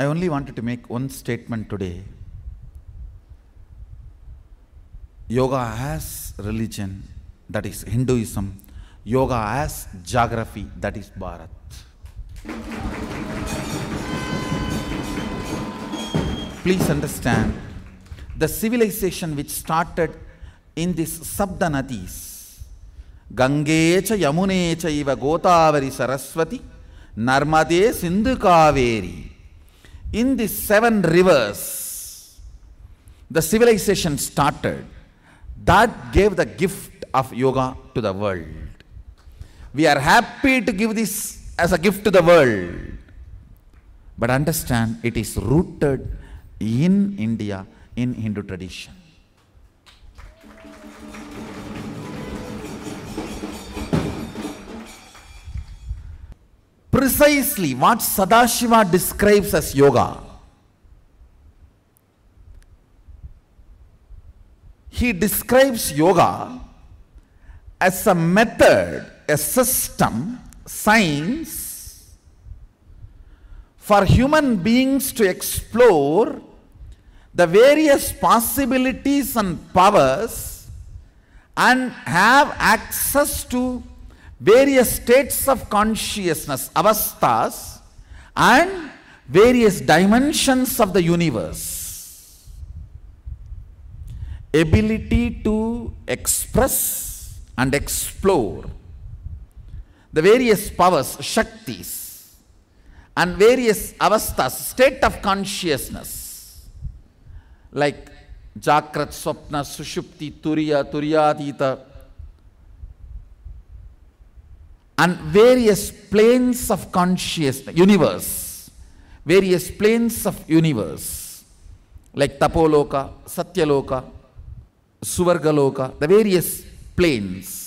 I only wanted to make one statement today. Yoga as religion, that is Hinduism. Yoga as geography, that is Bharat. Please understand, the civilization which started in these Sabda Nadis, Gange cha Yamune cha iva Godavari Saraswati, Narmade Sindhu Kaveri. In these 7 rivers, the civilization started. That gave the gift of yoga to the world. We are happy to give this as a gift to the world. But understand, it is rooted in India, in Hindu tradition. Precisely what Sadashiva describes as yoga, he describes yoga as a method, a system, science for human beings to explore the various possibilities and powers and have access to various states of consciousness, avasthas, and various dimensions of the universe. Ability to express and explore the various powers, shaktis, and various avasthas, state of consciousness, like Jakrat, Swapna, Sushupti, Turiya, Turyadita, and various planes of consciousness, universe, various planes of universe, like Tapoloka, Satyaloka, Suvargaloka, the various planes.